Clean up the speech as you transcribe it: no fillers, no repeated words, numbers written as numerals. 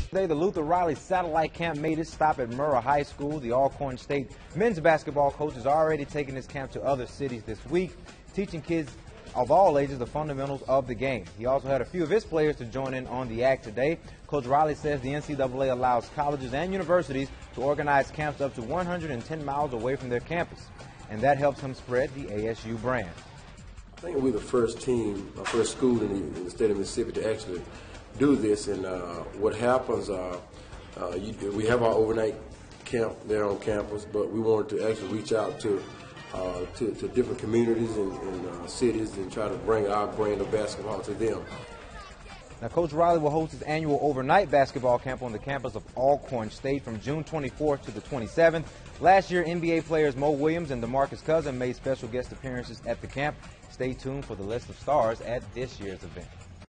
Today, the Luther Riley Satellite Camp made its stop at Murrah High School. The Alcorn State men's basketball coach has already taken this camp to other cities this week, teaching kids of all ages the fundamentals of the game. He also had a few of his players to join in on the act today. Coach Riley says the NCAA allows colleges and universities to organize camps up to 110 miles away from their campus, and that helps him spread the ASU brand. I think we're the first team, first school in the state of Mississippi to actually do this. And what happens, we have our overnight camp there on campus, but we wanted to actually reach out to different communities and cities and try to bring our brand of basketball to them. Now, Coach Riley will host his annual overnight basketball camp on the campus of Alcorn State from June 24th to the 27th. Last year, NBA players Mo Williams and DeMarcus Cousins made special guest appearances at the camp. Stay tuned for the list of stars at this year's event.